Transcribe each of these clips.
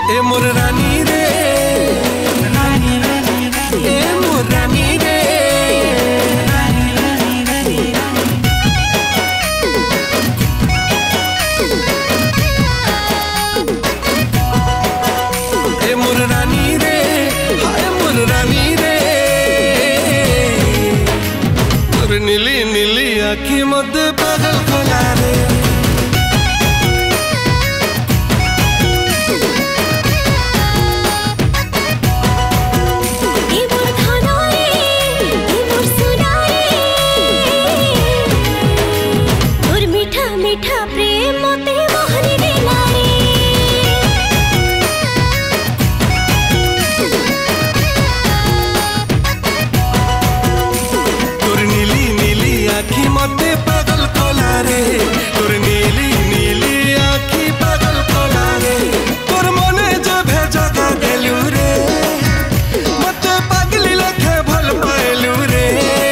ए मोर रानी रे, ए मोर रानी रे, ए मोर रानी रे, हाय मोर रानी रे, तोर नीली नीली आँखी मत पागल कला रे। मीठा प्रेम मोते मोहनी देला रे, तोर नीली नीली आँखी मते पागल कला रे, तोर नीली नीली आँखी पागल कला रे, तोर मने जब जगा गेलू रे, मते पागली लखे भल पाएलू रे,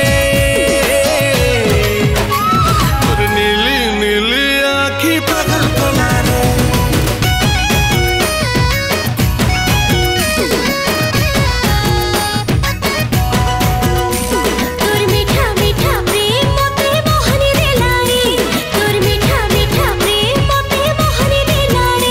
तोर नीली नीली आँखी पागल कला रे। तोर मीठा मीठा प्रेम मोते मोहनी देला रे, तोर मीठा मीठा प्रेम मोते मोहनी देला रे।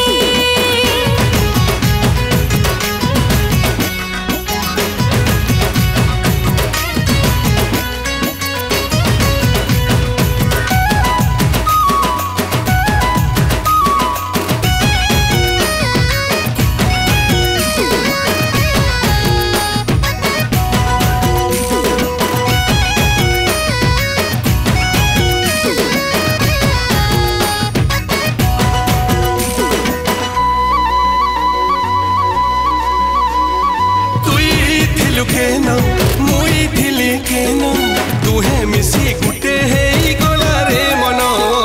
केना मुई थिली केना तुहे मिसी गुटे हे गला रे मन,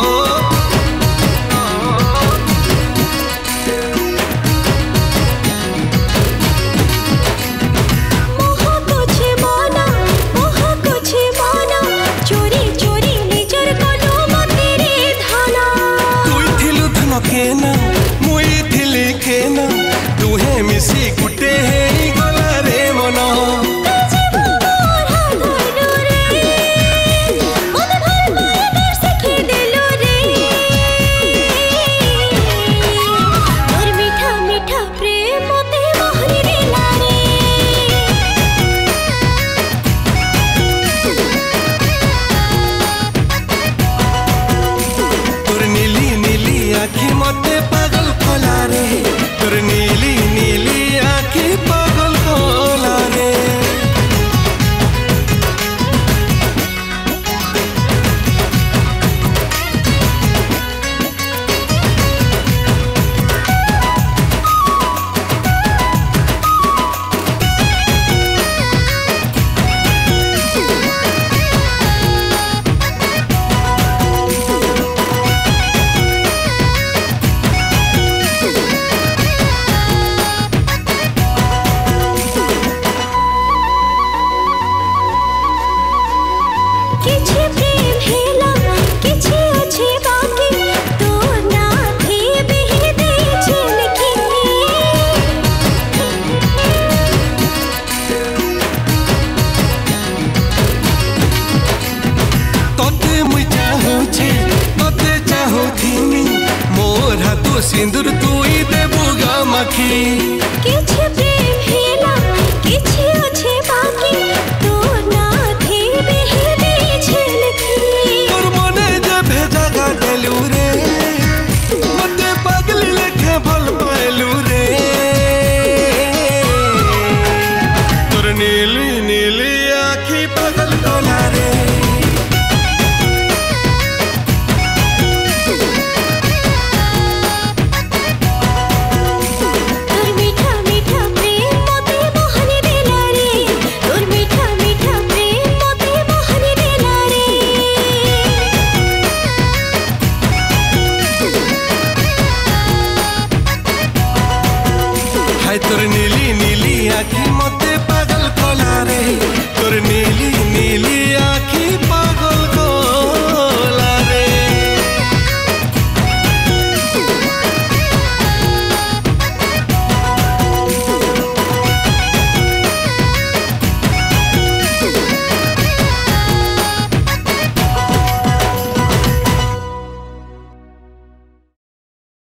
मोह कुछे माना, मोह कुछे माना, चोरी चोरी निजर कलो मते रे धाना। तुई थिलु धन केना मुई थिली केना तुहे मिसी गुटे हे गला रे मन, आँखी मते पागल कला रे, तोर नीली नीली आँखी पागल कला रे। किछे प्रेम हेला किछे अच्छे बाकी, तो ना थे बेहदे झलकी। तोते मुई चाहूछे तोते चाहूथिनी, मोर हाथो सिंदूर तुई देबू गामाखी। किछे प्रेम हेला किछे अच्छे बाकी, तो ना थे बेहदे झलकी। तोर मने जब जगा देलू रे, मते पागली लेखे भल पाएलू रे, तोर नीली नीली आँखी पागल कला रे। तोर मीठा मीठा प्रेम मोते मोहनी देला रे, तोर मीठा मीठा प्रेम मोते मोहनी देला रे। हाय तोर नीली नीली आँखी मते